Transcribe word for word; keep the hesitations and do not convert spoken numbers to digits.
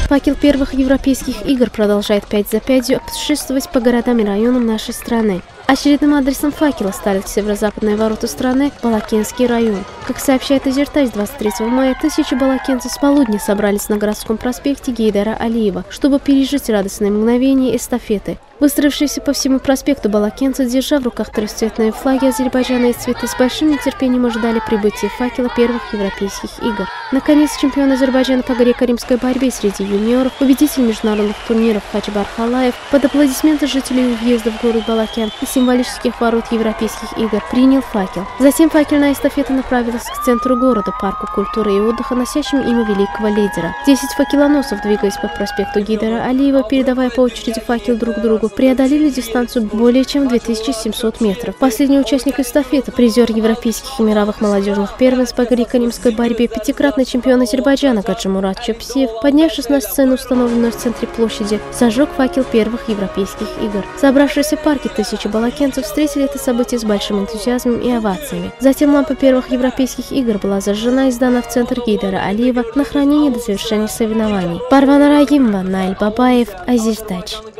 Факел первых европейских игр продолжает пять за пятью путешествовать по городам и районам нашей страны. Очередным адресом факела стали северо-западные ворота страны – Балакенский район. Как сообщает Азертайс, двадцать третьего мая тысячи балакенцев с полудня собрались на городском проспекте Гейдара Алиева, чтобы пережить радостные мгновения эстафеты. Выстроившиеся по всему проспекту балакенцы, держа в руках трехцветные флаги Азербайджана и цветы, с большим нетерпением ожидали прибытия факела первых европейских игр. Наконец, чемпион Азербайджана по греко-римской борьбе среди юниоров, победитель международных турниров Хачбар Халаев, под аплодисменты жителей въезда в город Балакен и символических ворот европейских игр принял факел. Затем факельная эстафета направилась к центру города, парку культуры и отдыха, носящему имя великого лидера. Десять факелоносов, двигаясь по проспекту Гейдара Алиева, передавая по очереди факел друг другу, преодолели дистанцию более чем две тысячи семьсот метров. Последний участник эстафеты, призер европейских и мировых молодежных первенств по греко-римской борьбе, пятикратный чемпион Азербайджана Гаджимурат Чопсиев, поднявшись на сцену, установленную в центре площади, зажег факел первых европейских игр. Собравшиеся в парке тысячи балакенцев встретили это событие с большим энтузиазмом и овациями. Затем лампа первых европейских игр была зажжена и сдана в центр Гейдара Алиева на хранение до завершения соревнований. Парвана Рагимова, Наиль Бабаев, Азертайс.